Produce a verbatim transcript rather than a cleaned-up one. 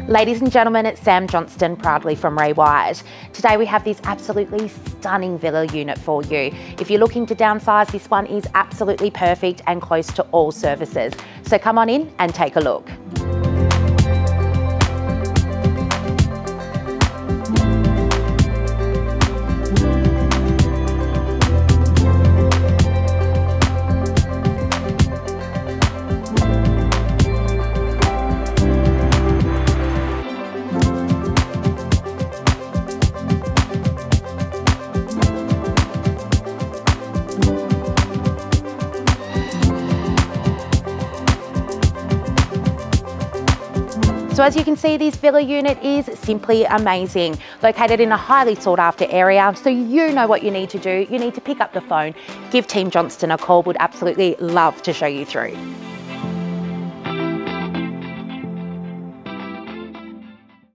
Ladies and gentlemen, it's Sam Johnston, proudly from Ray White. Today we have this absolutely stunning villa unit for you. If you're looking to downsize, this one is absolutely perfect and close to all services. So come on in and take a look. So as you can see, this villa unit is simply amazing. Located in a highly sought after area, so you know what you need to do. You need to pick up the phone, give Team Johnston a call. Would absolutely love to show you through.